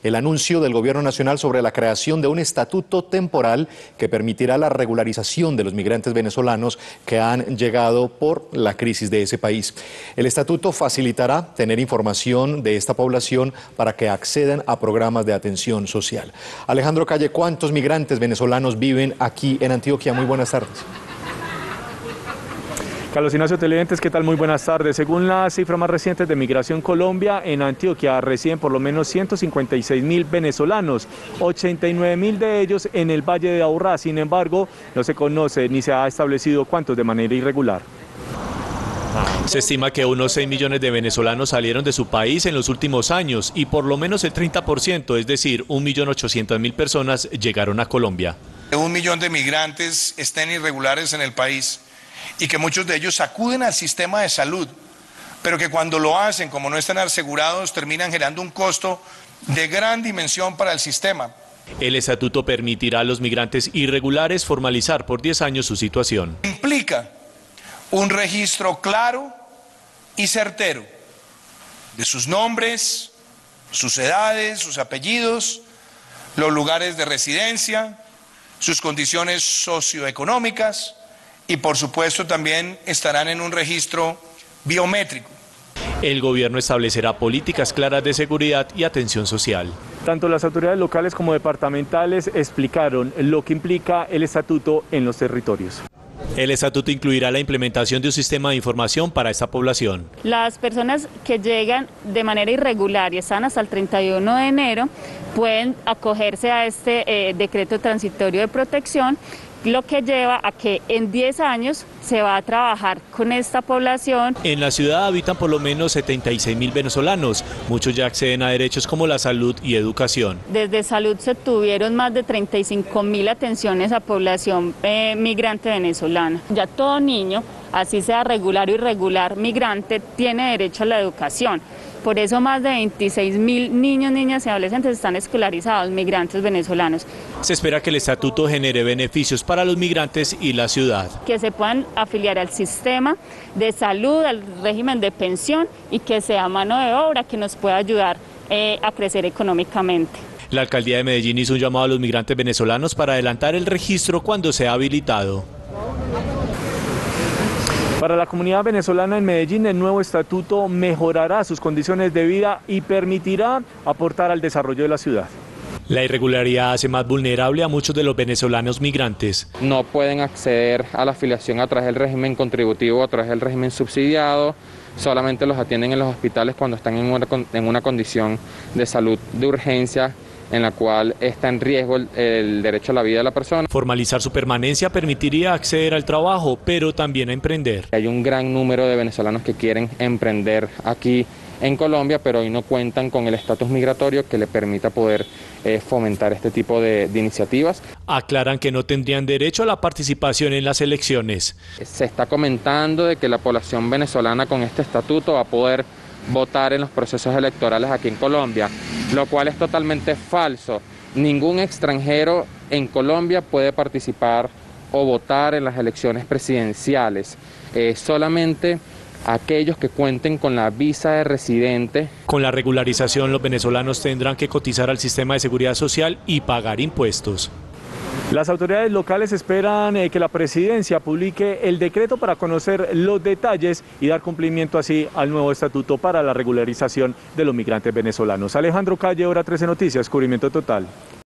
el anuncio del Gobierno Nacional sobre la creación de un estatuto temporal que permitirá la regularización de los migrantes venezolanos que han llegado por la crisis de ese país. El estatuto facilitará tener información de esta población para que accedan a programas de atención social. Alejandro Calle, ¿cuántos migrantes venezolanos viven aquí en Antioquia? Muy buenas tardes. Carlos Ignacio Televidentes, ¿qué tal? Muy buenas tardes. Según las cifras más recientes de Migración Colombia, en Antioquia residen por lo menos 156.000 venezolanos, 89.000 de ellos en el Valle de Aburrá. Sin embargo, no se conoce ni se ha establecido cuántos de manera irregular. Se estima que unos 6 millones de venezolanos salieron de su país en los últimos años y por lo menos el 30%, es decir, 1.800.000 personas llegaron a Colombia. 1 millón de migrantes estén irregulares en el país y que muchos de ellos acuden al sistema de salud, pero que cuando lo hacen, como no están asegurados, terminan generando un costo de gran dimensión para el sistema. El estatuto permitirá a los migrantes irregulares formalizar por 10 años su situación. Implica un registro claro y certero de sus nombres, sus edades, sus apellidos, los lugares de residencia, sus condiciones socioeconómicas y por supuesto también estarán en un registro biométrico. El gobierno establecerá políticas claras de seguridad y atención social. Tanto las autoridades locales como departamentales explicaron lo que implica el estatuto en los territorios. El estatuto incluirá la implementación de un sistema de información para esta población. Las personas que llegan de manera irregular y están hasta el 31 de enero pueden acogerse a este decreto transitorio de protección, lo que lleva a que en 10 años se va a trabajar con esta población. En la ciudad habitan por lo menos 76.000 venezolanos. Muchos ya acceden a derechos como la salud y educación. Desde salud se tuvieron más de 35.000 atenciones a población migrante venezolana. Ya todo niño, así sea regular o irregular, migrante, tiene derecho a la educación. Por eso más de 26.000 niños, niñas y adolescentes están escolarizados, migrantes venezolanos. Se espera que el estatuto genere beneficios para los migrantes y la ciudad. Que se puedan afiliar al sistema de salud, al régimen de pensión y que sea mano de obra que nos pueda ayudar a crecer económicamente. La alcaldía de Medellín hizo un llamado a los migrantes venezolanos para adelantar el registro cuando sea habilitado. Para la comunidad venezolana en Medellín, el nuevo estatuto mejorará sus condiciones de vida y permitirá aportar al desarrollo de la ciudad. La irregularidad hace más vulnerable a muchos de los venezolanos migrantes. No pueden acceder a la afiliación a través del régimen contributivo o a través del régimen subsidiado, solamente los atienden en los hospitales cuando están en una condición de salud de urgencia, en la cual está en riesgo el derecho a la vida de la persona. Formalizar su permanencia permitiría acceder al trabajo, pero también a emprender. Hay un gran número de venezolanos que quieren emprender aquí en Colombia, pero hoy no cuentan con el estatus migratorio que le permita poder fomentar este tipo de iniciativas. Aclaran que no tendrían derecho a la participación en las elecciones. Se está comentando de que la población venezolana con este estatuto va a poder votar en los procesos electorales aquí en Colombia, lo cual es totalmente falso. Ningún extranjero en Colombia puede participar o votar en las elecciones presidenciales, solamente aquellos que cuenten con la visa de residente. Con la regularización, los venezolanos tendrán que cotizar al sistema de seguridad social y pagar impuestos. Las autoridades locales esperan que la presidencia publique el decreto para conocer los detalles y dar cumplimiento así al nuevo estatuto para la regularización de los migrantes venezolanos. Alejandro Calle, Hora 13 Noticias, cubrimiento total.